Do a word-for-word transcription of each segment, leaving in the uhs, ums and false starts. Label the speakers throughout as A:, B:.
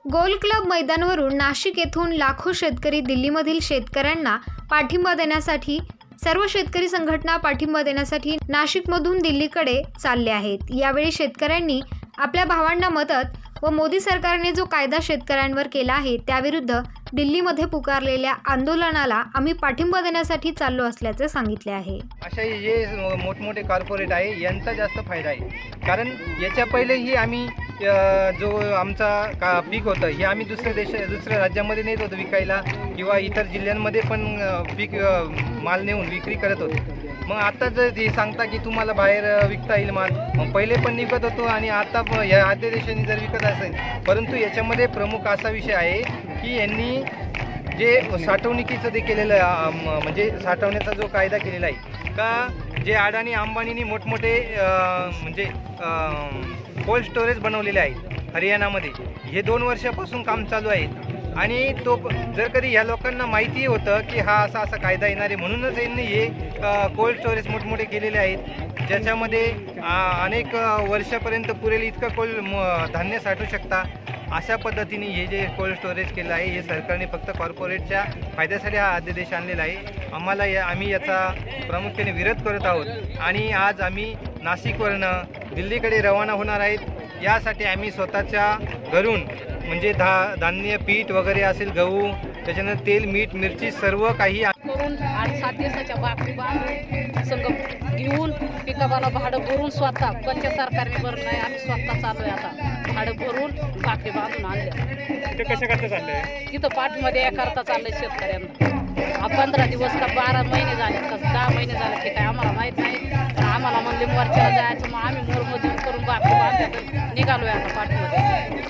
A: गोल club मैदानावरून नाशिक येथून लाखो शेतकरी दिल्लीमधील शेतकऱ्यांना पाठिंबा देण्यासाठी सर्व शेतकरी संघटना पाठिंबा देण्यासाठी नाशिकमधून दिल्लीकडे चालले आहेत। यावेळी शेतकऱ्यांनी आपल्या भावांना मदत व मोदी सरकारने जो कायदा शेतकऱ्यांवर केला आहे त्याविरुद्ध दिल्लीमध्ये पुकारलेल्या आंदोलनाला आम्ही पाठिंबा देण्यासाठी चाललो असल्याचे सांगितले आहे।
B: अशा जे मोठमोठे कॉर्पोरेट आहे यांचा जास्त फायदा आहे, कारण याच्या पहिलेही आम्ही जो आमचा का पीक होतं हे आम्ही दुसऱ्या देश दुसऱ्या राज्यामध्ये नेत होतो विकायला किंवा इतर जिल्ह्यांमध्ये पण पीक माल नेऊन विक्री करत होतो। मग आता जर ते सांगता की तुम्हाला बाहेर विकता येईल माल, मग पहिले पण विकत होतो आणि आता या आद्य देशांनी जर विकत असेल, परंतु याच्यामध्ये प्रमुख असा विषय आहे की यांनी जे साठवणुकीचं ते केलेलं म्हणजे साठवण्याचा जो कायदा केलेला आहे का, जे अडाणी अंबानींनी मोठमोठे म्हणजे कोल्ड स्टोरेज बनवलेले आहेत हरियाणामध्ये, हे दोन वर्षापासून काम चालू आहे। आणि तो जर कधी या लोकांना माहिती होतं की हा असा असा कायदा येणार आहे, म्हणूनच यांनी हे कोल्ड स्टोरेज मोठमोठे केलेले आहेत, ज्याच्यामध्ये अनेक वर्षापर्यंत पुरेल इतकं कोल्ड धान्य साठवू शकता। अशा पद्धतीने हे जे कोल्ड स्टोरेज केलं आहे हे सरकारने फक्त कॉर्पोरेटच्या फायद्यासाठी हा अध्यादेश आणलेला आहे। आम्हाला या आम्ही याचा प्रामुख्याने विरोध करत आहोत आणि आज आम्ही नाशिकवरनं दिल्लीकडे रवाना होणार आहेत। यासाठी आम्ही स्वतःच्या घरून म्हणजे धा धान्य पीठ वगैरे असेल, गहू, त्याच्यानंतर तेल, मीठ, मिरची सर्व काही
C: करून आठ सात दिवसाच्या बाकी बांधून संघ घेऊन पिकाबाला भाडं भरून स्वतः पंचायत सरकारने भरलं नाही, आम्ही स्वतः चालू आहे आता भाडं भरून बाकी बांधून आणले।
D: ते कशा करता चाललंय?
C: तिथं पाठमध्ये या करता चाललंय शेतकऱ्यांना। पंधरा दिवस का बारा महिने झाले का दहा महिने झाले की काय आम्हाला माहीत नाही, पण आम्हाला म्हणले मोर्चाला जायचं, मग आम्ही मोरमजूर करून बाकी बांधल्या निघालोय आता पाठमध्ये।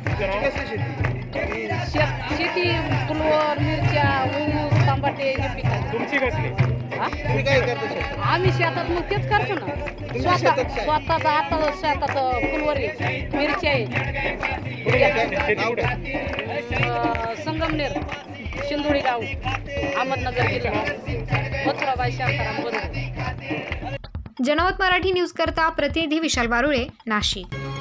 C: शेत शेती फुलवर, मिरच्या, ऊस, टमाटे हे पिकायचे।
D: तुमची कसली?
B: तुम्ही काय करता?
C: आम्ही शेतात मग तेच करतो ना, स्वतः स्वतःचा आता शेतात फुलवर आहे, मिरची आहे, संगमनेर, शिंदोळी गाव, अहमदनगर जिल्हा, मथुराबाई शांताराम बरोबर।
A: जनमत मराठी न्यूज करता प्रतिनिधी विशाल बारुळे, नाशिक।